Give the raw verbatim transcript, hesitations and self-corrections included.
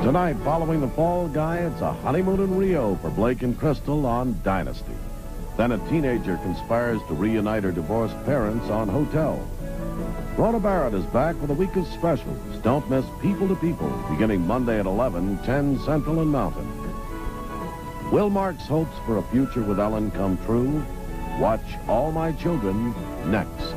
Tonight, following the fall guy, it's a honeymoon in Rio for Blake and Crystal on Dynasty. Then a teenager conspires to reunite her divorced parents on Hotel. Rhoda Barrett is back with a week of specials. Don't miss People to People, beginning Monday at eleven, ten Central and Mountain. Will Mark's hopes for a future with Ellen come true? Watch All My Children next.